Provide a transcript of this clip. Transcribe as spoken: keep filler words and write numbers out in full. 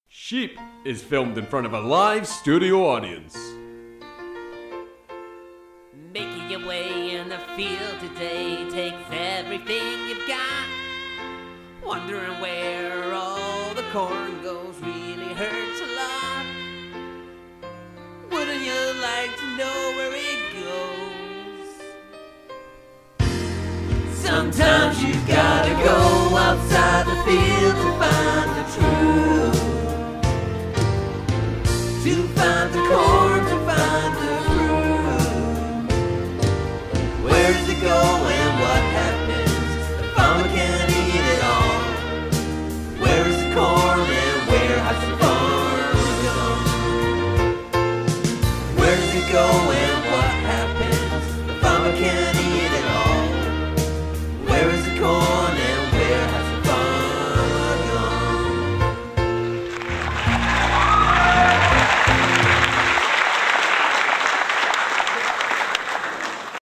Sheep is filmed in front of a live studio audience. Making your way in the field today takes everything you've got. Wondering where all the corn goes really hurts a lot. Wouldn't you like to know where it goes? Sometimes you gotta go outside the field to find the truth.